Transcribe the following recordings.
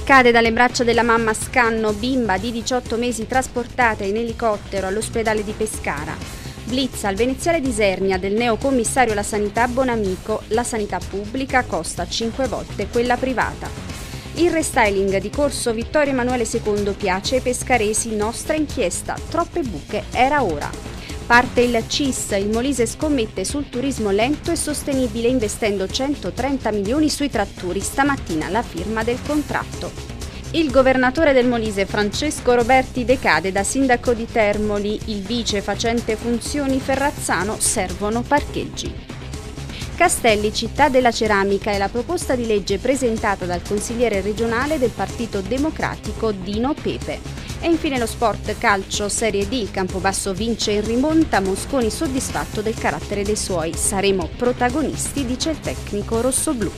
Cade dalle braccia della mamma Scanno, bimba di 18 mesi trasportata in elicottero all'ospedale di Pescara. Blitz al veneziale di Isernia del neocommissario alla sanità Bonamico, la sanità pubblica costa 5 volte quella privata. Il restyling di corso Vittorio Emanuele II piace ai pescaresi, nostra inchiesta, troppe buche, era ora. Parte il CIS, il Molise scommette sul turismo lento e sostenibile investendo 130 milioni sui trattori, stamattina la firma del contratto. Il governatore del Molise Francesco Roberti decade da sindaco di Termoli, il vice facente funzioni Ferrazzano, servono parcheggi. Castelli, città della ceramica, è la proposta di legge presentata dal consigliere regionale del Partito Democratico Dino Pepe. E infine lo sport calcio Serie D, Campobasso vince in rimonta, Mosconi soddisfatto del carattere dei suoi. Saremo protagonisti, dice il tecnico rossoblù.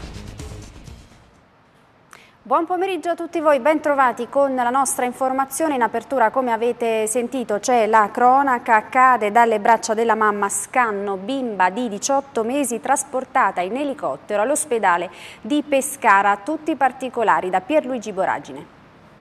Buon pomeriggio a tutti voi, ben trovati con la nostra informazione. In apertura, come avete sentito, c'è la cronaca. Cade dalle braccia della mamma Scanno, bimba di 18 mesi trasportata in elicottero all'ospedale di Pescara. Tutti i particolari da Pierluigi Boragine.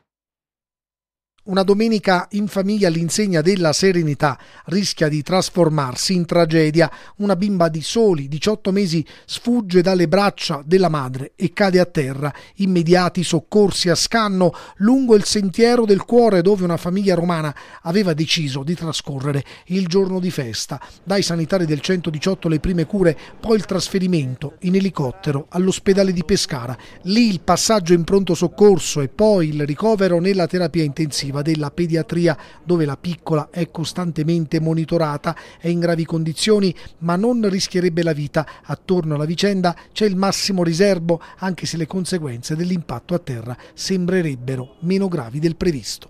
Una domenica in famiglia all'insegna della serenità rischia di trasformarsi in tragedia. Una bimba di soli 18 mesi sfugge dalle braccia della madre e cade a terra. Immediati soccorsi a Scanno lungo il sentiero del cuore dove una famiglia romana aveva deciso di trascorrere il giorno di festa. Dai sanitari del 118 le prime cure, poi il trasferimento in elicottero all'ospedale di Pescara. Lì il passaggio in pronto soccorso e poi il ricovero nella terapia intensiva della pediatria, dove la piccola è costantemente monitorata, è in gravi condizioni ma non rischierebbe la vita. Attorno alla vicenda c'è il massimo riservo, anche se le conseguenze dell'impatto a terra sembrerebbero meno gravi del previsto.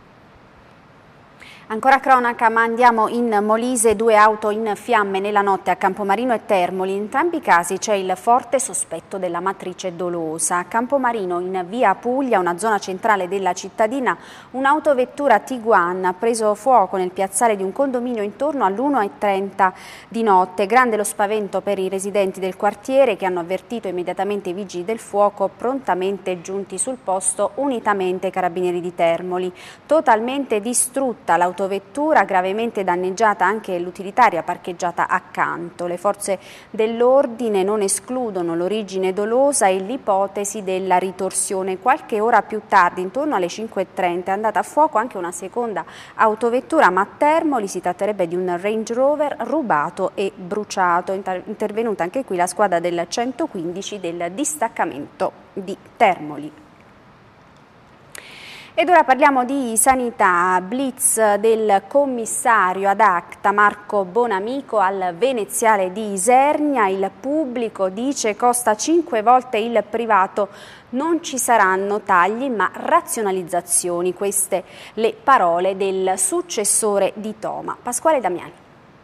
Ancora cronaca, ma andiamo in Molise, 2 auto in fiamme nella notte a Campomarino e Termoli. In entrambi i casi c'è il forte sospetto della matrice dolosa. A Campomarino, in via Puglia, una zona centrale della cittadina, un'autovettura Tiguan ha preso fuoco nel piazzale di un condominio intorno all'1:30 di notte. Grande lo spavento per i residenti del quartiere, che hanno avvertito immediatamente i vigili del fuoco, prontamente giunti sul posto unitamente ai carabinieri di Termoli. Totalmente distrutta l'autovettura, gravemente danneggiata anche l'utilitaria parcheggiata accanto. Le forze dell'ordine non escludono l'origine dolosa e l'ipotesi della ritorsione. Qualche ora più tardi, intorno alle 5:30, è andata a fuoco anche una seconda autovettura, ma a Termoli si tratterebbe di un Range Rover rubato e bruciato. Intervenuta anche qui la squadra del 115 del distaccamento di Termoli. Ed ora parliamo di sanità. Blitz del commissario ad acta Marco Bonamico al veneziale di Isernia. Il pubblico dice costa 5 volte il privato. Non ci saranno tagli ma razionalizzazioni. Queste le parole del successore di Toma, Pasquale Damiani.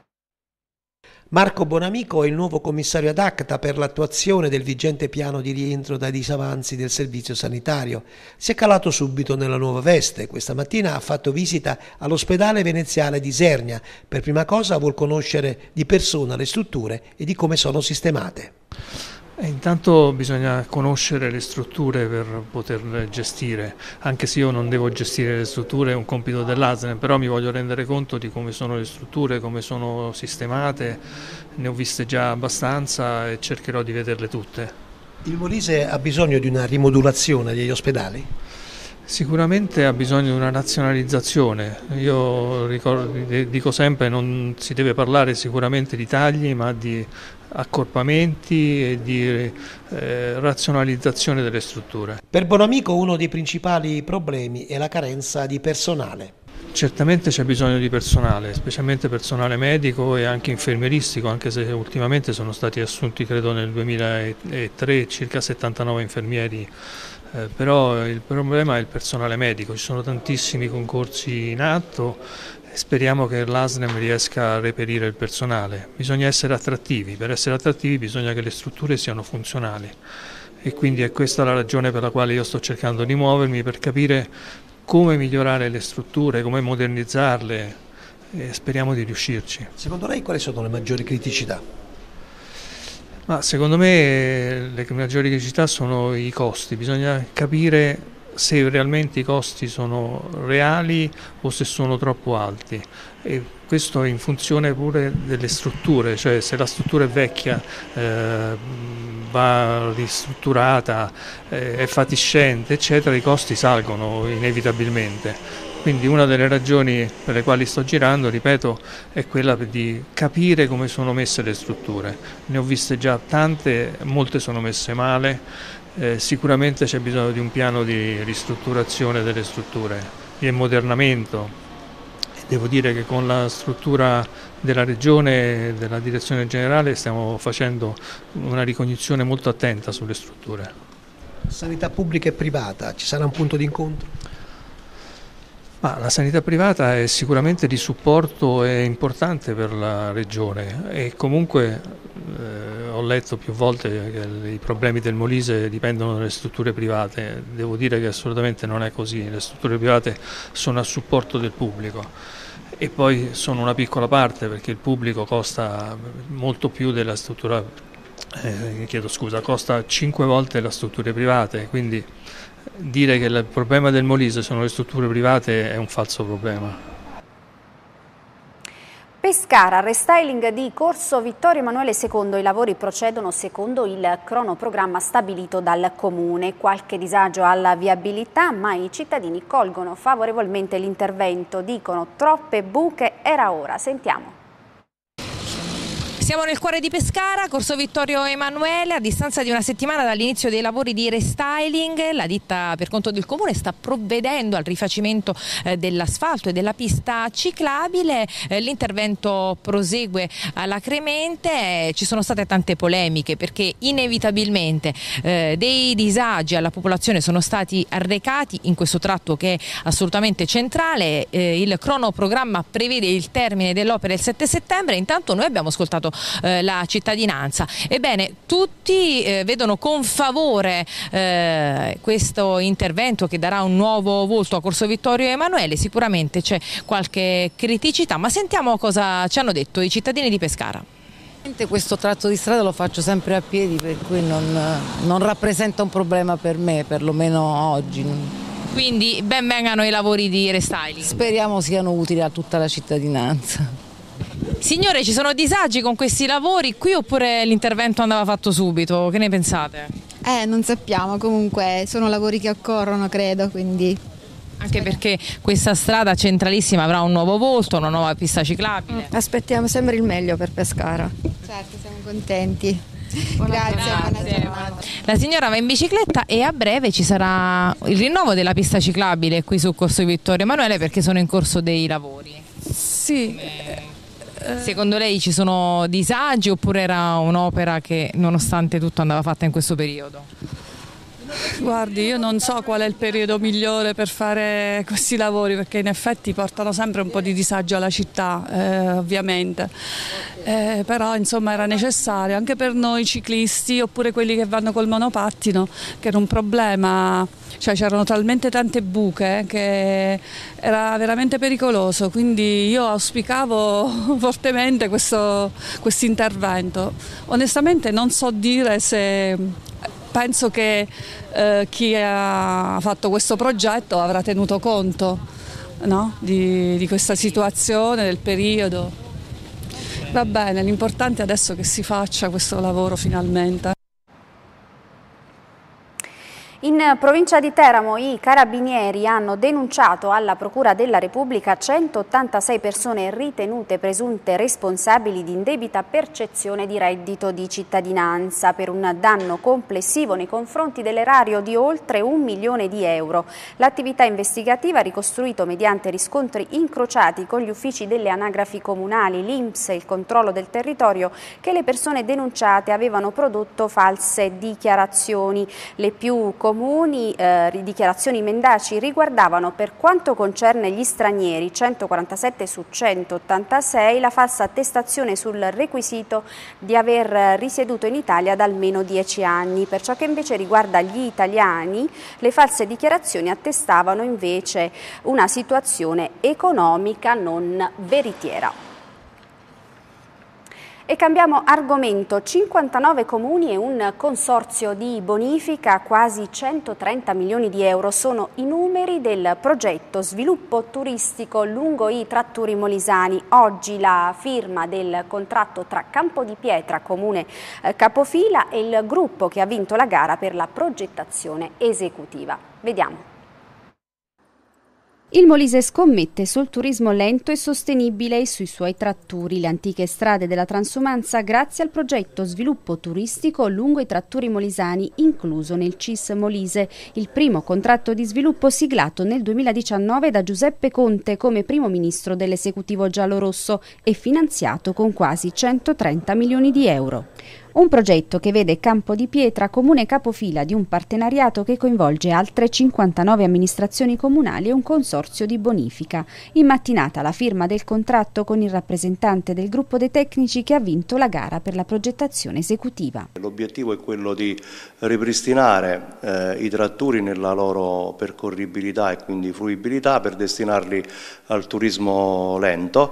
Marco Bonamico è il nuovo commissario ad acta per l'attuazione del vigente piano di rientro dai disavanzi del servizio sanitario. Si è calato subito nella nuova veste. Questa mattina ha fatto visita all'ospedale veneziale di Isernia. Per prima cosa vuol conoscere di persona le strutture e di come sono sistemate. Intanto bisogna conoscere le strutture per poterle gestire, anche se io non devo gestire le strutture, è un compito dell'ASL, però mi voglio rendere conto di come sono le strutture, come sono sistemate, ne ho viste già abbastanza e cercherò di vederle tutte. Il Molise ha bisogno di una rimodulazione degli ospedali? Sicuramente ha bisogno di una razionalizzazione. Io dico sempre non si deve parlare sicuramente di tagli ma di accorpamenti e di razionalizzazione delle strutture. Per Bonamico uno dei principali problemi è la carenza di personale. Certamente c'è bisogno di personale, specialmente personale medico e anche infermieristico, anche se ultimamente sono stati assunti credo nel 2003 circa 79 infermieri. Però il problema è il personale medico, ci sono tantissimi concorsi in atto e speriamo che l'ASLEM riesca a reperire il personale. Bisogna essere attrattivi, per essere attrattivi bisogna che le strutture siano funzionali e quindi è questa la ragione per la quale io sto cercando di muovermi per capire come migliorare le strutture, come modernizzarle e speriamo di riuscirci. Secondo lei quali sono le maggiori criticità? Ma secondo me le maggiori criticità sono i costi, bisogna capire se realmente i costi sono reali o se sono troppo alti, e questo in funzione pure delle strutture, cioè se la struttura è vecchia va ristrutturata, è fatiscente eccetera, i costi salgono inevitabilmente. Quindi una delle ragioni per le quali sto girando, ripeto, è quella di capire come sono messe le strutture. Ne ho viste già tante, molte sono messe male, sicuramente c'è bisogno di un piano di ristrutturazione delle strutture, di ammodernamento. Devo dire che con la struttura della Regione e della Direzione Generale stiamo facendo una ricognizione molto attenta sulle strutture. Sanità pubblica e privata, ci sarà un punto di incontro? Ma la sanità privata è sicuramente di supporto e importante per la Regione, e comunque ho letto più volte che i problemi del Molise dipendono dalle strutture private. Devo dire che assolutamente non è così, le strutture private sono a supporto del pubblico e poi sono una piccola parte, perché il pubblico costa molto più della struttura, costa 5 volte le strutture private, quindi dire che il problema del Molise sono le strutture private è un falso problema. Pescara, restyling di Corso Vittorio Emanuele II. I lavori procedono secondo il cronoprogramma stabilito dal Comune. Qualche disagio alla viabilità, ma i cittadini colgono favorevolmente l'intervento. Dicono: troppe buche, era ora. Sentiamo. Siamo nel cuore di Pescara, Corso Vittorio Emanuele. A distanza di una settimana dall'inizio dei lavori di restyling, la ditta per conto del Comune sta provvedendo al rifacimento dell'asfalto e della pista ciclabile. L'intervento prosegue alacremente. Ci sono state tante polemiche perché inevitabilmente dei disagi alla popolazione sono stati arrecati in questo tratto che è assolutamente centrale. Il cronoprogramma prevede il termine dell'opera il 7 settembre. Intanto noi abbiamo ascoltato la cittadinanza. Ebbene, tutti vedono con favore questo intervento che darà un nuovo volto a Corso Vittorio Emanuele. Sicuramente c'è qualche criticità, ma sentiamo cosa ci hanno detto i cittadini di Pescara. Questo tratto di strada lo faccio sempre a piedi, per cui non rappresenta un problema per me, perlomeno oggi. Quindi ben vengano i lavori di restyling. Speriamo siano utili a tutta la cittadinanza. Signore, ci sono disagi con questi lavori qui oppure l'intervento andava fatto subito? Che ne pensate? Non sappiamo, comunque sono lavori che occorrono, credo, quindi... Anche perché questa strada centralissima avrà un nuovo volto, una nuova pista ciclabile. Aspettiamo sempre il meglio per Pescara. Certo, siamo contenti. Grazie. La signora va in bicicletta e a breve ci sarà il rinnovo della pista ciclabile qui su Corso Vittorio Emanuele, perché sono in corso dei lavori. Sì. Secondo lei ci sono disagi oppure era un'opera che nonostante tutto andava fatta in questo periodo? Guardi, io non so qual è il periodo migliore per fare questi lavori, perché in effetti portano sempre un po' di disagio alla città, ovviamente, però insomma era necessario anche per noi ciclisti oppure quelli che vanno col monopattino, che era un problema, cioè c'erano talmente tante buche che era veramente pericoloso, quindi io auspicavo fortemente questo intervento. Onestamente non so dire se... Penso che chi ha fatto questo progetto avrà tenuto conto, no? di questa situazione, del periodo. Va bene, l'importante è adesso che si faccia questo lavoro finalmente. In provincia di Teramo i carabinieri hanno denunciato alla Procura della Repubblica 186 persone ritenute presunte responsabili di indebita percezione di reddito di cittadinanza per un danno complessivo nei confronti dell'erario di oltre 1 milione di euro. L'attività investigativa ha ricostruito mediante riscontri incrociati con gli uffici delle anagrafi comunali, l'INPS e il controllo del territorio che le persone denunciate avevano prodotto false dichiarazioni. Le più comuni dichiarazioni mendaci riguardavano, per quanto concerne gli stranieri, 147 su 186, la falsa attestazione sul requisito di aver risieduto in Italia da almeno 10 anni. Per ciò che invece riguarda gli italiani, le false dichiarazioni attestavano invece una situazione economica non veritiera. E cambiamo argomento, 59 comuni e un consorzio di bonifica, quasi 130 milioni di euro sono i numeri del progetto sviluppo turistico lungo i tratturi molisani. Oggi la firma del contratto tra Campo di Pietra, comune capofila, e il gruppo che ha vinto la gara per la progettazione esecutiva. Vediamo. Il Molise scommette sul turismo lento e sostenibile e sui suoi tratturi, le antiche strade della transumanza, grazie al progetto sviluppo turistico lungo i tratturi molisani incluso nel CIS Molise, il primo contratto di sviluppo siglato nel 2019 da Giuseppe Conte come primo ministro dell'esecutivo giallorosso e finanziato con quasi 130 milioni di euro. Un progetto che vede Campo di Pietra comune capofila di un partenariato che coinvolge altre 59 amministrazioni comunali e un consorzio di bonifica. In mattinata la firma del contratto con il rappresentante del gruppo dei tecnici che ha vinto la gara per la progettazione esecutiva. L'obiettivo è quello di ripristinare i tratturi nella loro percorribilità e quindi fruibilità per destinarli al turismo lento.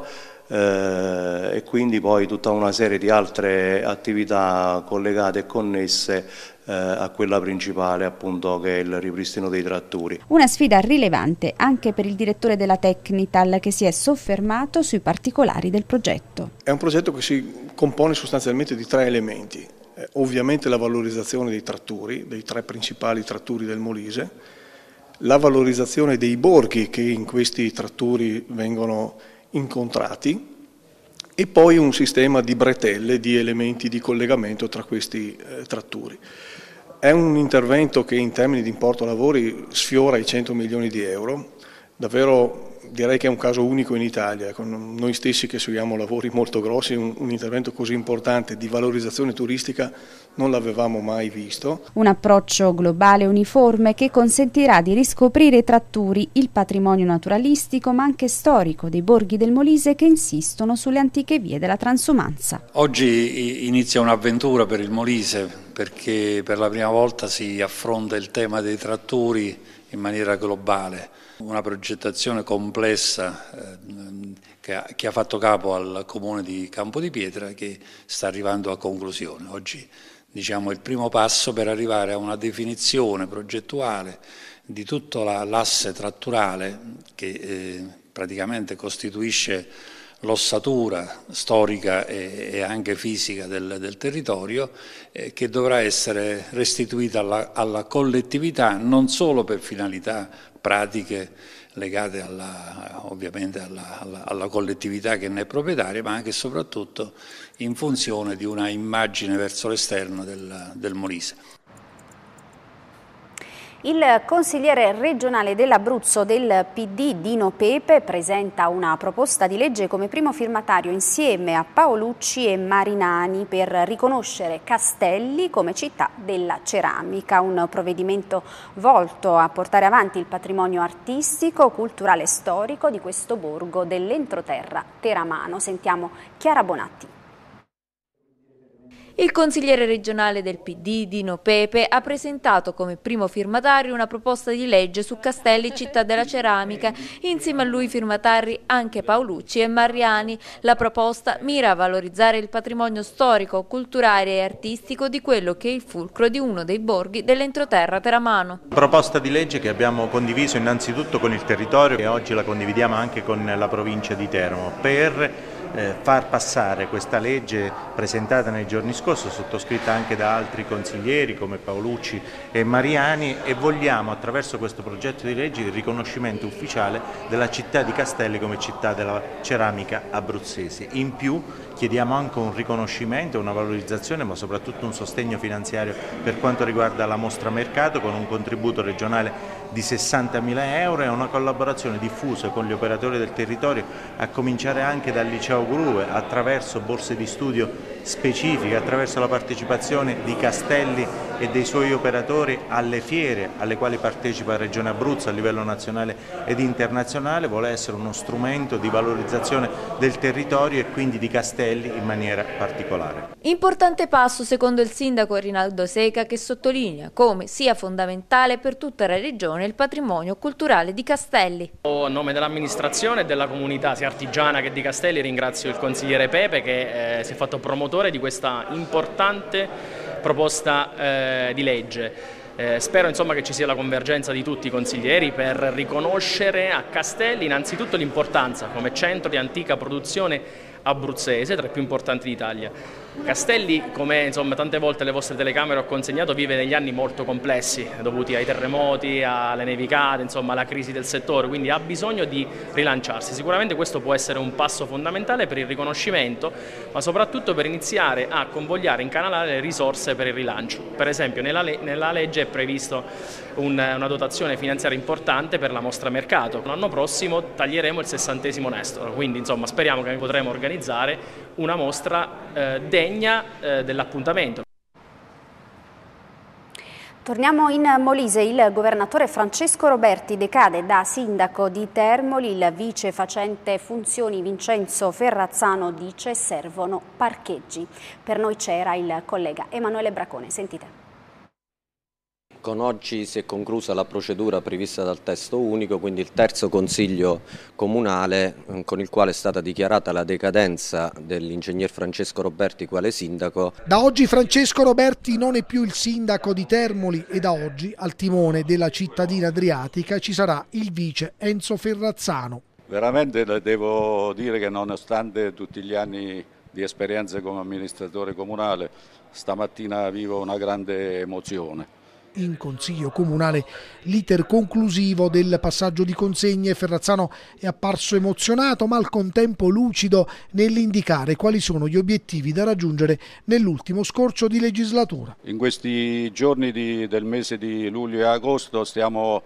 E quindi poi tutta una serie di altre attività collegate e connesse a quella principale, appunto, che è il ripristino dei tratturi. Una sfida rilevante anche per il direttore della Tecnital, che si è soffermato sui particolari del progetto. È un progetto che si compone sostanzialmente di 3 elementi. Ovviamente la valorizzazione dei tratturi, dei 3 principali tratturi del Molise, la valorizzazione dei borghi che in questi tratturi vengono incontrati e poi un sistema di bretelle, di elementi di collegamento tra questi tratturi. È un intervento che in termini di importo lavori sfiora i 100 milioni di euro, davvero direi che è un caso unico in Italia, con noi stessi che seguiamo lavori molto grossi, un intervento così importante di valorizzazione turistica non l'avevamo mai visto. Un approccio globale uniforme che consentirà di riscoprire i tratturi, il patrimonio naturalistico ma anche storico dei borghi del Molise che insistono sulle antiche vie della transumanza. Oggi inizia un'avventura per il Molise perché per la prima volta si affronta il tema dei tratturi in maniera globale. Una progettazione complessa che ha fatto capo al comune di Campo di Pietra che sta arrivando a conclusione. Oggi diciamo il primo passo per arrivare a una definizione progettuale di tutta l'asse tratturale che praticamente costituisce l'ossatura storica e anche fisica del territorio che dovrà essere restituita alla collettività non solo per finalità pratiche legate ovviamente alla collettività che ne è proprietaria, ma anche e soprattutto in funzione di una immagine verso l'esterno del Molise. Il consigliere regionale dell'Abruzzo del PD Dino Pepe presenta una proposta di legge come primo firmatario insieme a Paolucci e Marinani per riconoscere Castelli come città della ceramica, un provvedimento volto a portare avanti il patrimonio artistico, culturale e storico di questo borgo dell'entroterra teramano. Sentiamo Chiara Bonatti. Il consigliere regionale del PD, Dino Pepe, ha presentato come primo firmatario una proposta di legge su Castelli città della ceramica, insieme a lui firmatari anche Paolucci e Mariani. La proposta mira a valorizzare il patrimonio storico, culturale e artistico di quello che è il fulcro di uno dei borghi dell'entroterra teramano. Proposta di legge che abbiamo condiviso innanzitutto con il territorio e oggi la condividiamo anche con la provincia di Teramo per far passare questa legge presentata nei giorni scorsi, sottoscritta anche da altri consiglieri come Paolucci e Mariani, e vogliamo attraverso questo progetto di legge il riconoscimento ufficiale della città di Castelli come città della ceramica abruzzese. In più chiediamo anche un riconoscimento, una valorizzazione ma soprattutto un sostegno finanziario per quanto riguarda la mostra mercato con un contributo regionale di 60.000 euro e una collaborazione diffusa con gli operatori del territorio a cominciare anche dal liceo Grue attraverso borse di studio specifiche, attraverso la partecipazione di Castelli e dei suoi operatori alle fiere alle quali partecipa la Regione Abruzzo a livello nazionale ed internazionale. Vuole essere uno strumento di valorizzazione del territorio e quindi di Castelli in maniera particolare. Importante passo secondo il sindaco Rinaldo Seca, che sottolinea come sia fondamentale per tutta la regione promozione e il patrimonio culturale di Castelli. A nome dell'amministrazione e della comunità sia artigiana che di Castelli ringrazio il consigliere Pepe che si è fatto promotore di questa importante proposta di legge. Spero insomma che ci sia la convergenza di tutti i consiglieri per riconoscere a Castelli innanzitutto l'importanza come centro di antica produzione abruzzese, tra i più importanti d'Italia. Castelli, come insomma tante volte le vostre telecamere ho consegnato, vive degli anni molto complessi dovuti ai terremoti, alle nevicate, insomma alla crisi del settore, quindi ha bisogno di rilanciarsi. Sicuramente questo può essere un passo fondamentale per il riconoscimento, ma soprattutto per iniziare a convogliare, incanalare le risorse per il rilancio. Per esempio nella legge è previsto una dotazione finanziaria importante per la mostra mercato. L'anno prossimo taglieremo il 60° nastro, quindi insomma speriamo che potremo organizzare una mostra degna dell'appuntamento. Torniamo in Molise. Il governatore Francesco Roberti decade da sindaco di Termoli. Il vice facente funzioni Vincenzo Ferrazzano dice servono parcheggi. Per noi c'era il collega Emanuele Bracone. Sentite. Con oggi si è conclusa la procedura prevista dal testo unico, quindi il terzo consiglio comunale con il quale è stata dichiarata la decadenza dell'ingegner Francesco Roberti quale sindaco. Da oggi Francesco Roberti non è più il sindaco di Termoli e da oggi al timone della cittadina adriatica ci sarà il vice Enzo Ferrazzano. Veramente devo dire che nonostante tutti gli anni di esperienza come amministratore comunale, stamattina vivo una grande emozione. In Consiglio Comunale l'iter conclusivo del passaggio di consegne. Ferrazzano è apparso emozionato ma al contempo lucido nell'indicare quali sono gli obiettivi da raggiungere nell'ultimo scorcio di legislatura. In questi giorni del mese di luglio e agosto stiamo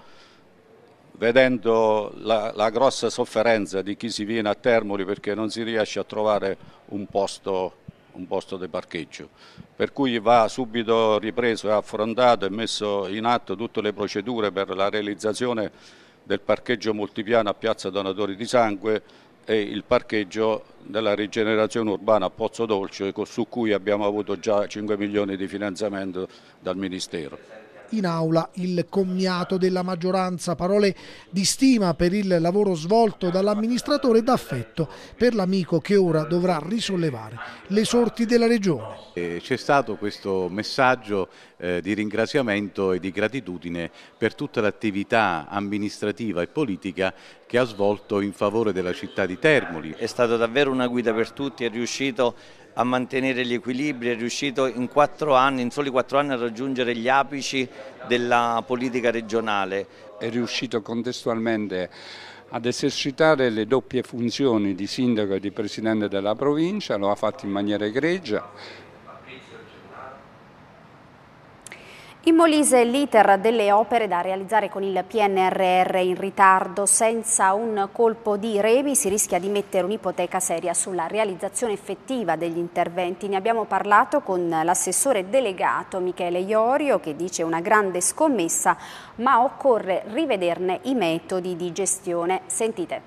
vedendo la grossa sofferenza di chi si viene a Termoli perché non si riesce a trovare un posto di parcheggio, per cui va subito ripreso e affrontato e messo in atto tutte le procedure per la realizzazione del parcheggio multipiano a Piazza Donatori di Sangue e il parcheggio della rigenerazione urbana a Pozzo Dolce, su cui abbiamo avuto già 5 milioni di finanziamento dal Ministero. In aula il commiato della maggioranza, parole di stima per il lavoro svolto dall'amministratore e d'affetto per l'amico che ora dovrà risollevare le sorti della regione. C'è stato questo messaggio di ringraziamento e di gratitudine per tutta l'attività amministrativa e politica che ha svolto in favore della città di Termoli. È stato davvero una guida per tutti, è riuscito a mantenere gli equilibri, è riuscito in soli 4 anni a raggiungere gli apici della politica regionale. È riuscito contestualmente ad esercitare le doppie funzioni di sindaco e di presidente della provincia, lo ha fatto in maniera egregia. In Molise l'iter delle opere da realizzare con il PNRR in ritardo. Senza un colpo di revi si rischia di mettere un'ipoteca seria sulla realizzazione effettiva degli interventi. Ne abbiamo parlato con l'assessore delegato Michele Iorio che dice una grande scommessa ma occorre rivederne i metodi di gestione. Sentite.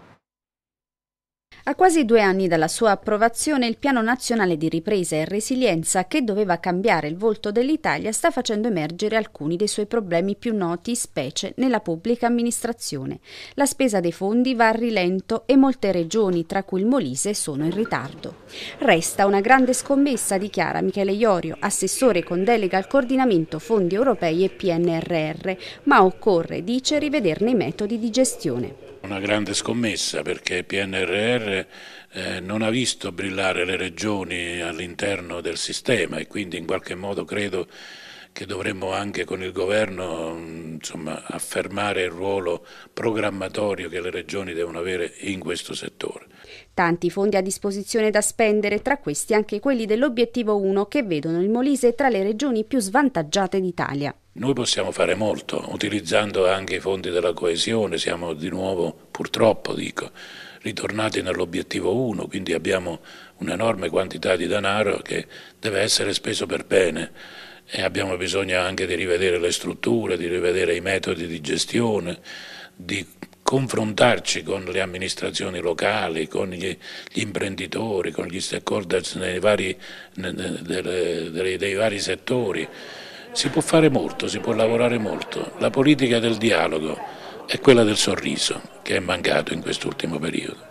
A quasi 2 anni dalla sua approvazione, il Piano Nazionale di Ripresa e Resilienza, che doveva cambiare il volto dell'Italia, sta facendo emergere alcuni dei suoi problemi più noti, specie nella pubblica amministrazione. La spesa dei fondi va a rilento e molte regioni, tra cui il Molise, sono in ritardo. Resta una grande scommessa, dichiara Michele Iorio, assessore con delega al coordinamento fondi europei e PNRR, ma occorre, dice, rivederne i metodi di gestione. Una grande scommessa perché PNRR non ha visto brillare le regioni all'interno del sistema e quindi in qualche modo credo che dovremmo anche con il governo affermare il ruolo programmatorio che le regioni devono avere in questo settore. Tanti fondi a disposizione da spendere, tra questi anche quelli dell'obiettivo 1 che vedono il Molise tra le regioni più svantaggiate d'Italia. Noi possiamo fare molto, utilizzando anche i fondi della coesione, siamo di nuovo, purtroppo ritornati nell'obiettivo 1, quindi abbiamo un'enorme quantità di denaro che deve essere speso per bene e abbiamo bisogno anche di rivedere le strutture, di rivedere i metodi di gestione, di confrontarci con le amministrazioni locali, con gli imprenditori, con gli stakeholders dei vari settori. Si può fare molto, si può lavorare molto. La politica del dialogo è quella del sorriso che è mancato in quest'ultimo periodo.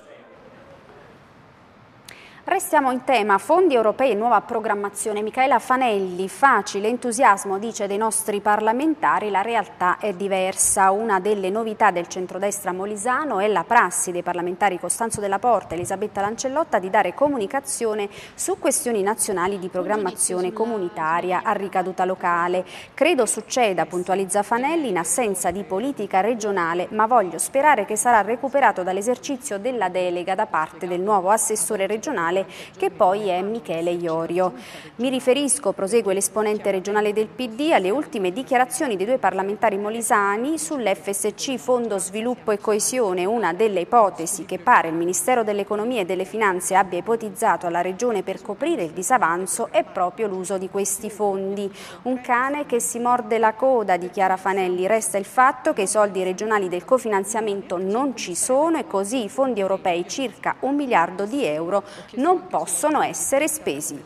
Restiamo in tema fondi europei e nuova programmazione. Michaela Fanelli, facile entusiasmo, dice, dei nostri parlamentari, la realtà è diversa. Una delle novità del centrodestra molisano è la prassi dei parlamentari Costanzo Della Porta e Elisabetta Lancellotta di dare comunicazione su questioni nazionali di programmazione comunitaria a ricaduta locale. Credo succeda, puntualizza Fanelli, in assenza di politica regionale, ma voglio sperare che sarà recuperato dall'esercizio della delega da parte del nuovo assessore regionale, che poi è Michele Iorio. Mi riferisco, prosegue l'esponente regionale del PD, alle ultime dichiarazioni dei due parlamentari molisani sull'FSC Fondo Sviluppo e Coesione. Una delle ipotesi che pare il Ministero dell'Economia e delle Finanze abbia ipotizzato alla Regione per coprire il disavanzo è proprio l'uso di questi fondi. Un cane che si morde la coda, dichiara Fanelli. Resta il fatto che i soldi regionali del cofinanziamento non ci sono e così i fondi europei, circa 1 miliardo di euro, non possono essere spesi.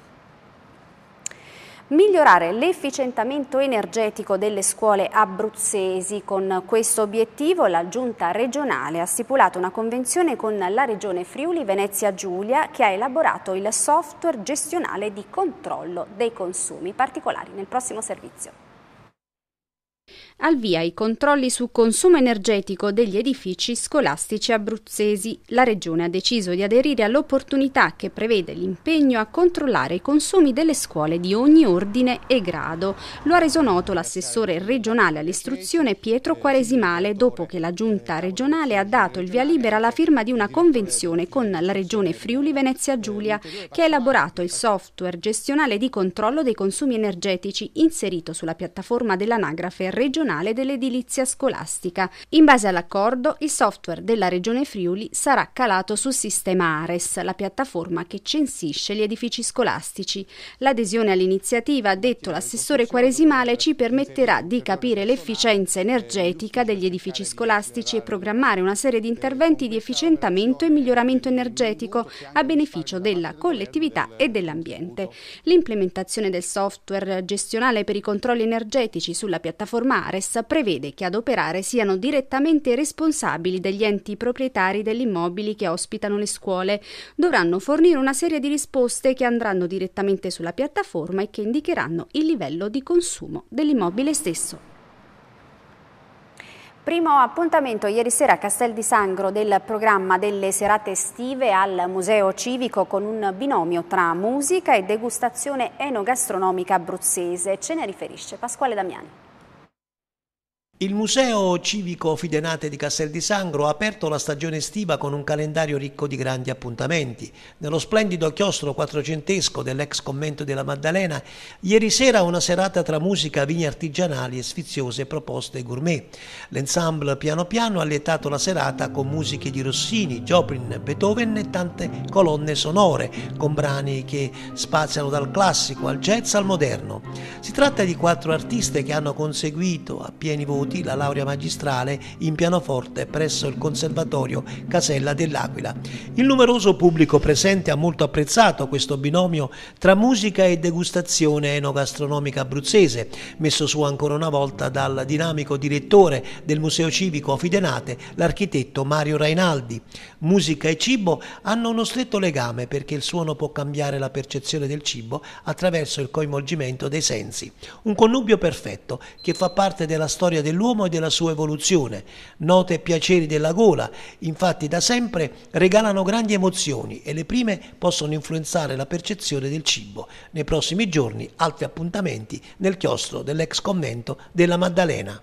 Migliorare l'efficientamento energetico delle scuole abruzzesi. Con questo obiettivo la Giunta regionale ha stipulato una convenzione con la Regione Friuli Venezia Giulia, che ha elaborato il software gestionale di controllo dei consumi. Particolari nel prossimo servizio. Al via i controlli su consumo energetico degli edifici scolastici abruzzesi. La Regione ha deciso di aderire all'opportunità che prevede l'impegno a controllare i consumi delle scuole di ogni ordine e grado. Lo ha reso noto l'assessore regionale all'istruzione Pietro Quaresimale, dopo che la Giunta regionale ha dato il via libera alla firma di una convenzione con la Regione Friuli Venezia Giulia, che ha elaborato il software gestionale di controllo dei consumi energetici inserito sulla piattaforma dell'anagrafe regionale dell'edilizia scolastica. In base all'accordo, il software della Regione Friuli sarà calato sul sistema Ares, la piattaforma che censisce gli edifici scolastici. L'adesione all'iniziativa, ha detto l'assessore Quaresimale, ci permetterà di capire l'efficienza energetica degli edifici scolastici e programmare una serie di interventi di efficientamento e miglioramento energetico a beneficio della collettività e dell'ambiente. L'implementazione del software gestionale per i controlli energetici sulla piattaforma Ares prevede che ad operare siano direttamente responsabili degli enti proprietari degli immobili che ospitano le scuole. Dovranno fornire una serie di risposte che andranno direttamente sulla piattaforma e che indicheranno il livello di consumo dell'immobile stesso. Primo appuntamento ieri sera a Castel di Sangro del programma delle serate estive al Museo Civico, con un binomio tra musica e degustazione enogastronomica abruzzese. Ce ne riferisce Pasquale Damiani. Il Museo Civico Fidenate di Castel di Sangro ha aperto la stagione estiva con un calendario ricco di grandi appuntamenti. Nello splendido chiostro quattrocentesco dell'ex convento della Maddalena, ieri sera una serata tra musica, vini artigianali e sfiziose proposte gourmet. L'ensemble Piano Piano ha lietato la serata con musiche di Rossini, Chopin, Beethoven e tante colonne sonore, con brani che spaziano dal classico al jazz al moderno. Si tratta di 4 artiste che hanno conseguito a pieni voti la laurea magistrale in pianoforte presso il Conservatorio Casella dell'Aquila. Il numeroso pubblico presente ha molto apprezzato questo binomio tra musica e degustazione enogastronomica abruzzese, messo su ancora una volta dal dinamico direttore del Museo Civico Fidenate, l'architetto Mario Rainaldi. Musica e cibo hanno uno stretto legame, perché il suono può cambiare la percezione del cibo attraverso il coinvolgimento dei sensi. Un connubio perfetto che fa parte della storia dell'uomo e della sua evoluzione. Note e piaceri della gola, infatti, da sempre regalano grandi emozioni e le prime possono influenzare la percezione del cibo. Nei prossimi giorni altri appuntamenti nel chiostro dell'ex convento della Maddalena.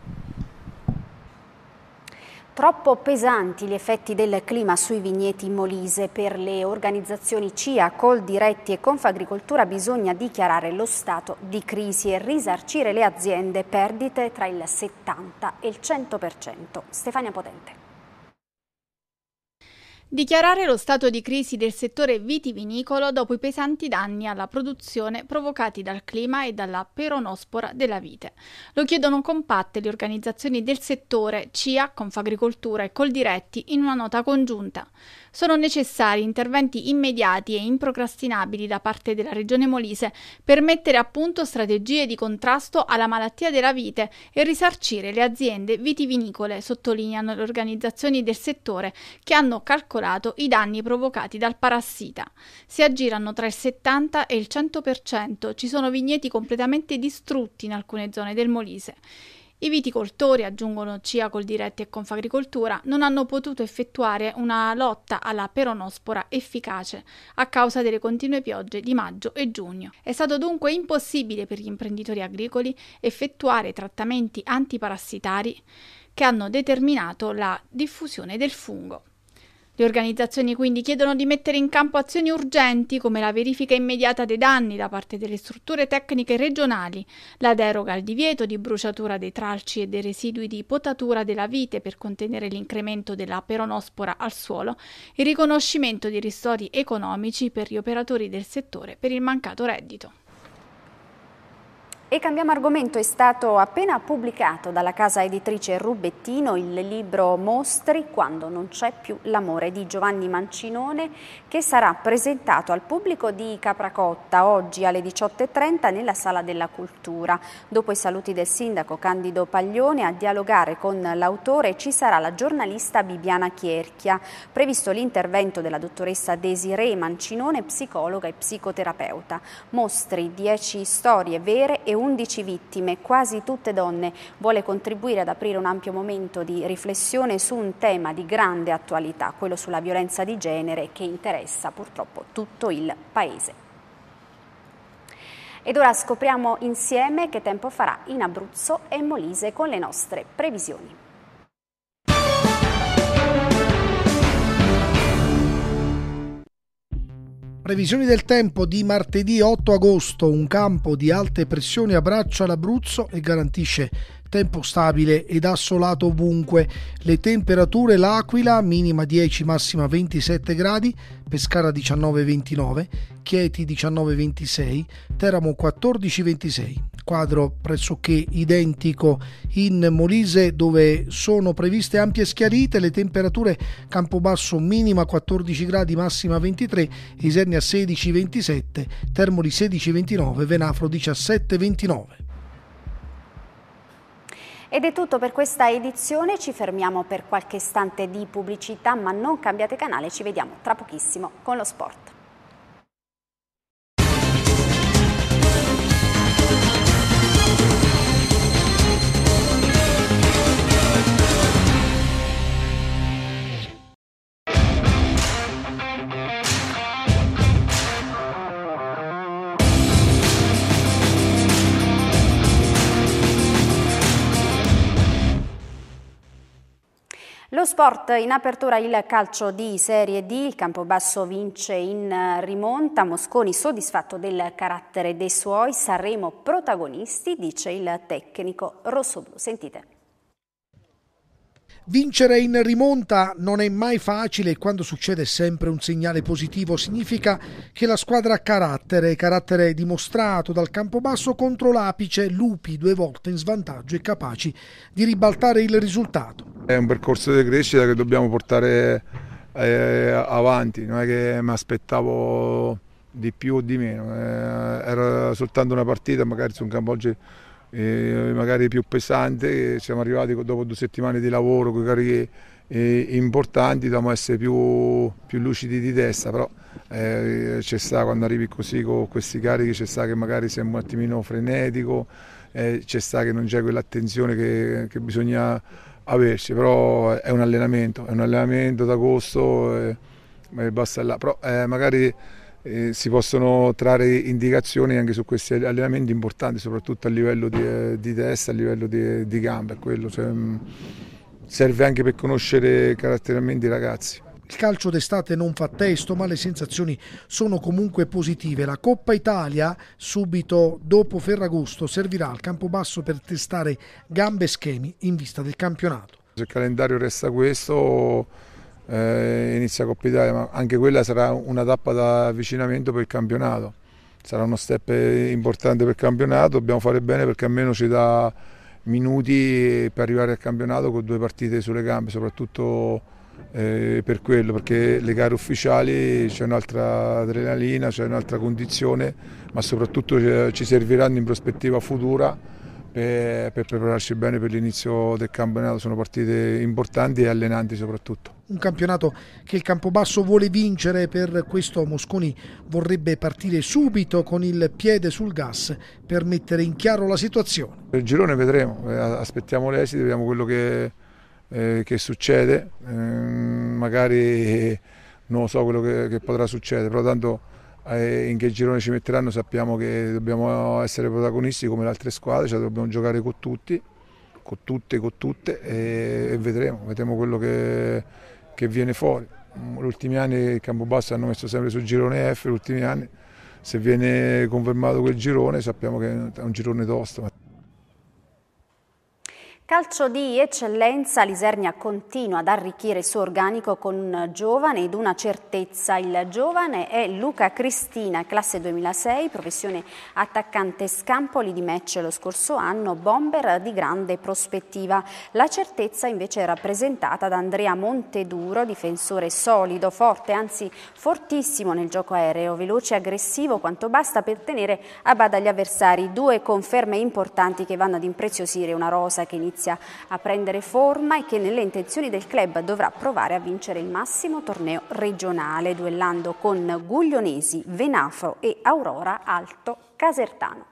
Troppo pesanti gli effetti del clima sui vigneti in Molise. Per le organizzazioni CIA, Coldiretti e Confagricoltura bisogna dichiarare lo stato di crisi e risarcire le aziende perdite tra il 70 e il 100%. Stefania Potente. Dichiarare lo stato di crisi del settore vitivinicolo dopo i pesanti danni alla produzione provocati dal clima e dalla peronospora della vite. Lo chiedono compatte le organizzazioni del settore, CIA, Confagricoltura e Coldiretti, in una nota congiunta. Sono necessari interventi immediati e improcrastinabili da parte della Regione Molise per mettere a punto strategie di contrasto alla malattia della vite e risarcire le aziende vitivinicole, sottolineano le organizzazioni del settore che hanno calcolato i danni provocati dal parassita. Si aggirano tra il 70 e il 100%, ci sono vigneti completamente distrutti in alcune zone del Molise. I viticoltori, aggiungono CIA, Coldiretti e Confagricoltura, non hanno potuto effettuare una lotta alla peronospora efficace a causa delle continue piogge di maggio e giugno. È stato dunque impossibile per gli imprenditori agricoli effettuare trattamenti antiparassitari che hanno determinato la diffusione del fungo. Le organizzazioni quindi chiedono di mettere in campo azioni urgenti come la verifica immediata dei danni da parte delle strutture tecniche regionali, la deroga al divieto di bruciatura dei tralci e dei residui di potatura della vite per contenere l'incremento della peronospora al suolo, il riconoscimento di ristori economici per gli operatori del settore per il mancato reddito. E cambiamo argomento, è stato appena pubblicato dalla casa editrice Rubettino il libro Mostri quando non c'è più l'amore di Giovanni Mancinone, che sarà presentato al pubblico di Capracotta oggi alle 18:30 nella Sala della Cultura. Dopo i saluti del sindaco Candido Paglione, a dialogare con l'autore ci sarà la giornalista Bibiana Chierchia. Previsto l'intervento della dottoressa Desiree Mancinone, psicologa e psicoterapeuta. Mostri, 10 storie vere e 11 vittime, quasi tutte donne, vuole contribuire ad aprire un ampio momento di riflessione su un tema di grande attualità, quello sulla violenza di genere che interessa purtroppo tutto il Paese. Ed ora scopriamo insieme che tempo farà in Abruzzo e Molise con le nostre previsioni. Previsioni del tempo di martedì 8 agosto, un campo di alte pressioni abbraccia l'Abruzzo e garantisce tempo stabile ed assolato ovunque. Le temperature: L'Aquila minima 10, massima 27 gradi, Pescara 19-29, Chieti 19-26, Teramo 14-26. Quadro pressoché identico in Molise, dove sono previste ampie schiarite. Le temperature: Campobasso minima 14 gradi, massima 23, Isernia 16-27, Termoli 16-29, Venafro 17-29. Ed è tutto per questa edizione, ci fermiamo per qualche istante di pubblicità, ma non cambiate canale, ci vediamo tra pochissimo con lo sport. Lo sport, in apertura il calcio di Serie D, il Campobasso vince in rimonta, Mosconi soddisfatto del carattere dei suoi, saremo protagonisti, dice il tecnico rossoblu. Sentite. Vincere in rimonta non è mai facile e quando succede è sempre un segnale positivo. Significa che la squadra ha carattere dimostrato dal Campobasso contro l'Apice, Lupi 2 volte in svantaggio e capaci di ribaltare il risultato. È un percorso di crescita che dobbiamo portare avanti, non è che mi aspettavo di più o di meno, era soltanto una partita, magari su un campo oggi magari più pesante, siamo arrivati dopo 2 settimane di lavoro con carichi importanti, dobbiamo essere più lucidi di testa, però c'è sta, quando arrivi così con questi carichi c'è sta che magari sei un attimino frenetico, c'è sta che non c'è quell'attenzione che bisogna averci, però è un allenamento d'agosto, basta là, però magari si possono trarre indicazioni anche su questi allenamenti importanti, soprattutto a livello di testa, a livello di gambe, quello serve anche per conoscere caratterialmente i ragazzi. Il calcio d'estate non fa testo, ma le sensazioni sono comunque positive. La Coppa Italia, subito dopo Ferragosto, servirà al Campobasso per testare gambe e schemi in vista del campionato. Se il calendario resta questo, inizia Coppa Italia, ma anche quella sarà una tappa da avvicinamento per il campionato, sarà uno step importante per il campionato, dobbiamo fare bene perché almeno ci dà minuti per arrivare al campionato con 2 partite sulle gambe, soprattutto per quello, perché le gare ufficiali c'è un'altra adrenalina, c'è un'altra condizione, ma soprattutto ci serviranno in prospettiva futura per prepararci bene per l'inizio del campionato. Sono partite importanti e allenanti soprattutto. Un campionato che il Campobasso vuole vincere, per questo Mosconi vorrebbe partire subito con il piede sul gas per mettere in chiaro la situazione. Per il girone vedremo, aspettiamo l'esito, vediamo quello che succede, magari non so quello che potrà succedere, però tanto in che girone ci metteranno sappiamo che dobbiamo essere protagonisti come le altre squadre, cioè dobbiamo giocare con tutti, con tutte e vedremo quello che viene fuori. Gli ultimi anni il Campobasso hanno messo sempre sul girone F, gli ultimi anni, se viene confermato quel girone sappiamo che è un girone tosto. Calcio di eccellenza, l'Isernia continua ad arricchire il suo organico con un giovane ed una certezza. Il giovane è Luca Cristina, classe 2006, professione attaccante Scampoli di Match lo scorso anno, bomber di grande prospettiva. La certezza invece è rappresentata da Andrea Monteduro, difensore solido, forte, anzi fortissimo nel gioco aereo, veloce e aggressivo quanto basta per tenere a bada gli avversari. 2 conferme importanti che vanno ad impreziosire una rosa che inizia a prendere forma e che nelle intenzioni del club dovrà provare a vincere il massimo torneo regionale, duellando con Guglionesi, Venafro e Aurora Alto Casertano.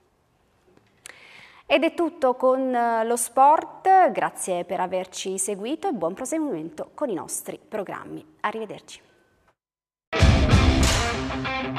Ed è tutto con lo sport, grazie per averci seguito e buon proseguimento con i nostri programmi. Arrivederci.